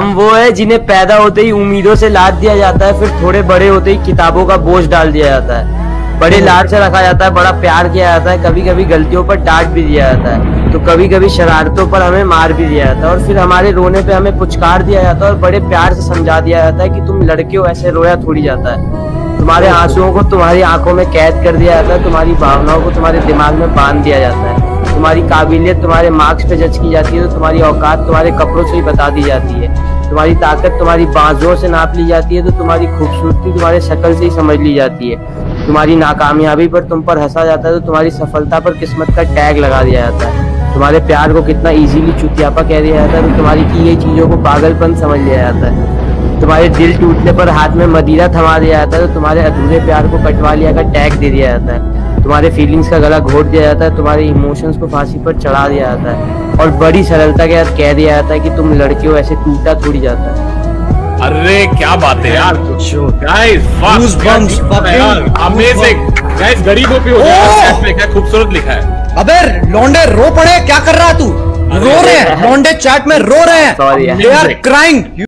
हम वो है जिन्हें पैदा होते ही उम्मीदों से लाद दिया जाता है, फिर थोड़े बड़े होते ही किताबों का बोझ डाल दिया जाता है। बड़े लाड से रखा जाता है, बड़ा प्यार किया जाता है, कभी कभी गलतियों पर डांट भी दिया जाता है, तो कभी कभी शरारतों पर हमें मार भी दिया जाता है, और फिर हमारे रोने पे हमें पुचकार दिया जाता है और बड़े प्यार से समझा दिया जाता है कि तुम लड़के हो, ऐसे रोया थोड़ी जाता है। तुम्हारे आंसुओं को तुम्हारी आंखों में कैद कर दिया जाता है, तुम्हारी भावनाओं को तुम्हारे दिमाग में बांध दिया जाता है, तुम्हारी काबिलियत तुम्हारे मार्क्स पे जज की जाती है, तो तुम्हारी औकात तुम्हारे कपड़ों से ही बता दी जाती है, तुम्हारी ताकत तुम्हारी बाजुओं से नाप ली जाती है, तो तुम्हारी खूबसूरती तुम्हारे शक्ल से ही समझ ली जाती है, तुम्हारी नाकामयाबी पर तुम पर हंसा जाता है, तो तुम्हारी सफलता पर किस्मत का टैग लगा दिया जाता है, तुम्हारे प्यार को कितना इजीली चुतियापा कह दिया जाता है, तो तुम्हारी की गई चीजों को पागलपन समझ लिया जाता है, तुम्हारे दिल टूटने पर हाथ में मदिरा थमा दिया जाता है, तो तुम्हारे अधूरे प्यार को कटवा लिया का टैग दे दिया जाता है, तुम्हारे फीलिंग्स का गला घोट दिया जाता है, तुम्हारे इमोशंस को फांसी पर चढ़ा दिया जाता है, और बड़ी सरलता के साथ कह दिया जाता है कि तुम लड़के हो, ऐसे टूटा थोड़ी जाता है। अरे क्या बात है यार, गाइस अमेजिंग गाइस, गरीबों पे हो गया, खूबसूरत लिखा है। अबे लौंडे रो पड़े, क्या कर रहा है तू? रो रहे हैं लौंडे, चैट में रो रहे हैं, दे आर क्राइंग।